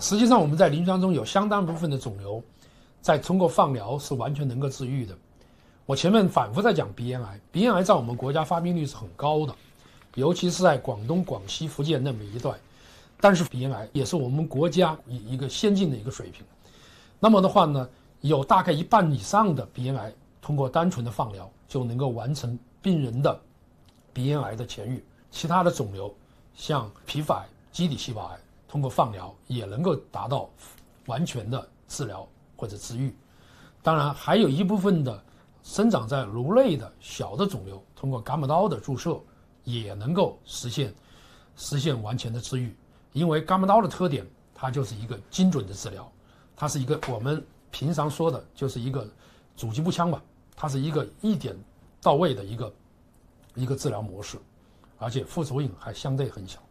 实际上我们在临床中有相当部分的肿瘤，在通过放疗是完全能够治愈的。我前面反复在讲鼻咽癌，鼻咽癌在我们国家发病率是很高的，尤其是在广东、广西、福建那么一带。但是鼻咽癌也是我们国家一个先进的一个水平。那么的话呢，有大概1半以上的鼻咽癌通过单纯的放疗就能够完成病人的鼻咽癌的痊愈。其他的肿瘤，像皮肤癌、基底细胞癌，通过放疗也能够达到完全的治疗或者治愈。当然，还有一部分的生长在颅内的小的肿瘤，通过伽马刀的注射也能够实现完全的治愈。因为伽马刀的特点，它就是一个精准的治疗，它是一个我们平常说的就是一个阻击步枪吧，它是一个一点到位的一个治疗模式，而且副作用还相对很小。